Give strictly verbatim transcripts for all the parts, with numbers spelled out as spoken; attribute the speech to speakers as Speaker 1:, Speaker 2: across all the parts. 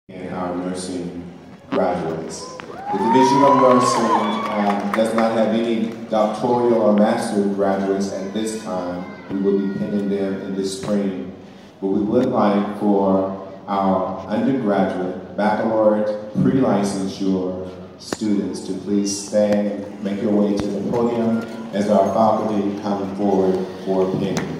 Speaker 1: and our nursing graduates. The Division of Nursing um, does not have any doctoral or master's graduates at this time. We will be pinning them in the spring. But we would like for our undergraduate, baccalaureate, pre-licensure students to please stand and make your way to the podium as our faculty come forward for pinning.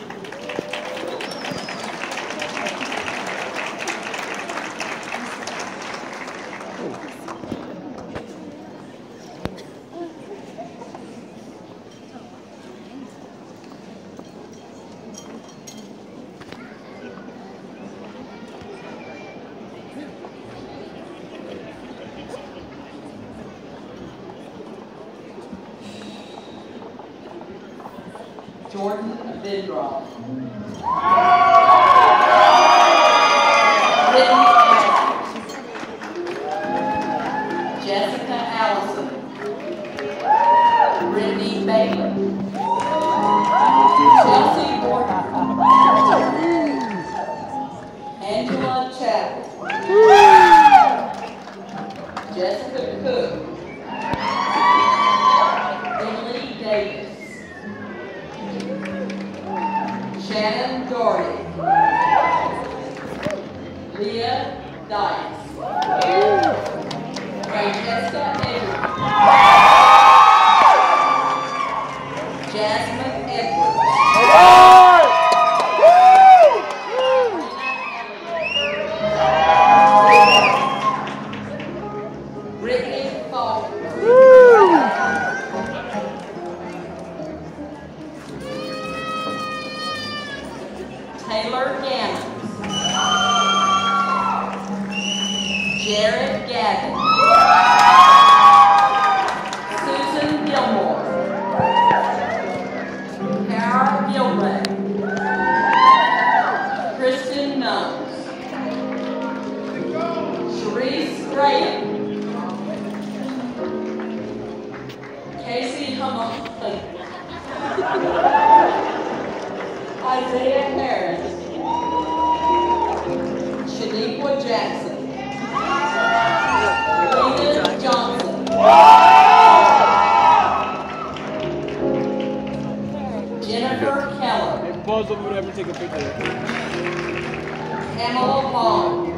Speaker 2: Jordan Bidroff. Jessica Allison. Brittany Baylor. Chelsea Border. Angela Chapel. Jessica Cook. Emily Davis. Shannon Doherty. Leah Dice. Francesca Edwards. Jasmine Edwards. Brittany Falk. Taylor Gannon. Jared Gavin. Susan Gilmore. Kara Gilray. Kristen Nuns. Sharice Graham. Casey Hamilton. Isaiah Harris. Shaniqua Jackson. Lena Johnson. Jennifer Keller.
Speaker 3: Pause over there and take a picture.
Speaker 2: Pamela Long.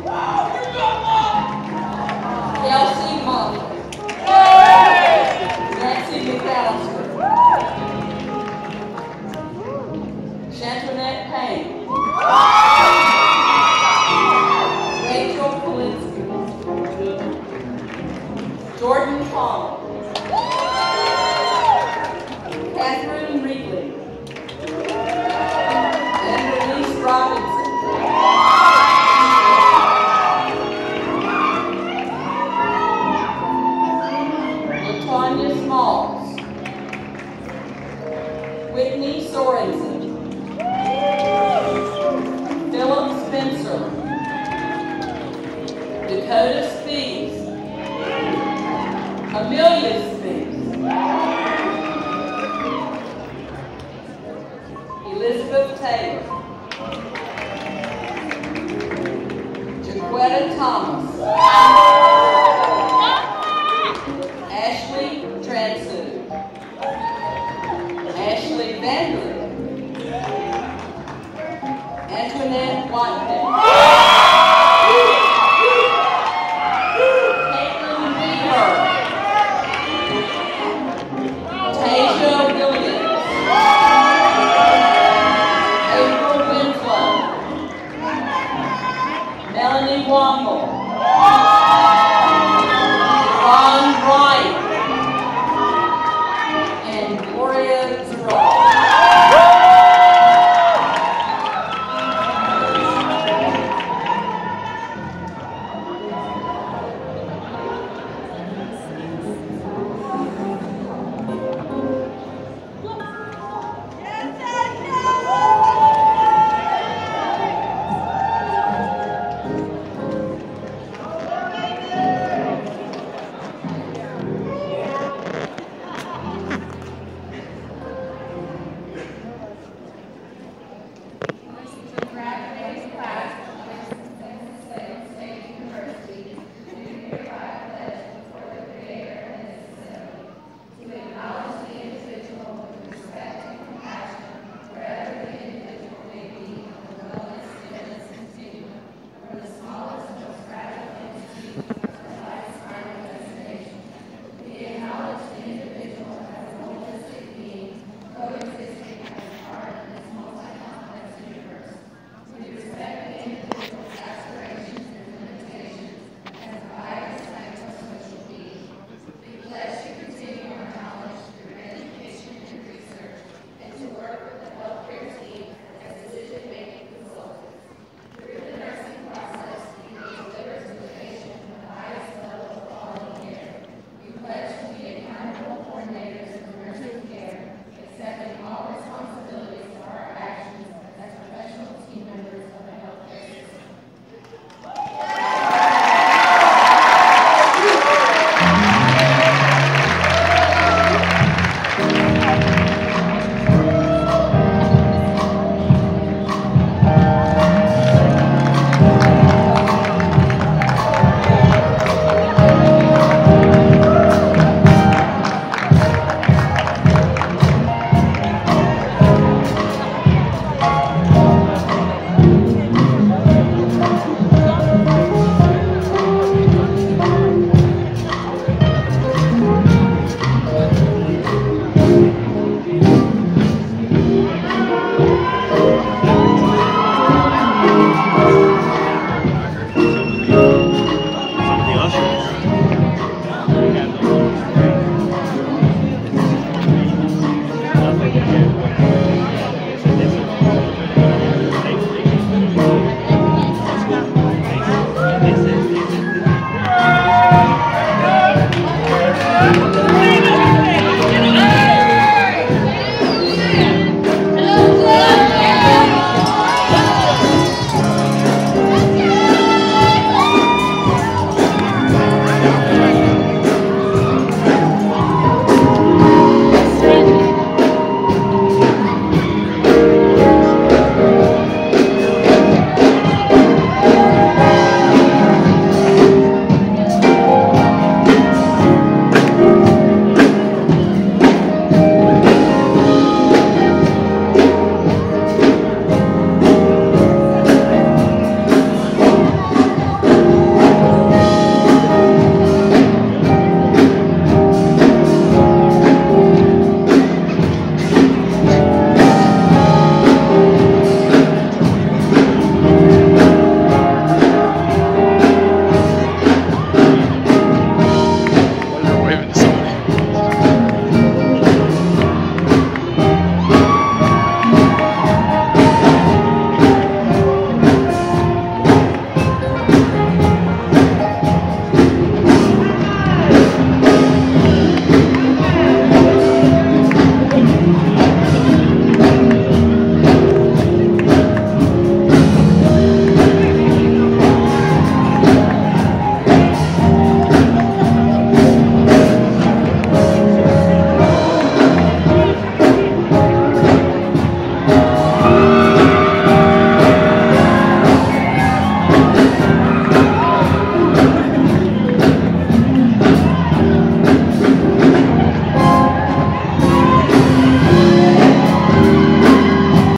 Speaker 2: Kelsey Muller. Nancy McAllister. Shantonette Payne. Rachel Polinsky. Jordan Palmer. Catherine Reedley. And Denise Robinson. LaTonya Smalls. Whitney Sorensen. Philip Spencer. Dakota Speaks. Amelia Speaks. Elizabeth Taylor. Jaquetta Thomas. Ashley Transu. Ashley Vandler. Antoinette Whitehead. Caitlin Weaver. Tasia Williams. April Winslow. Melanie Womble.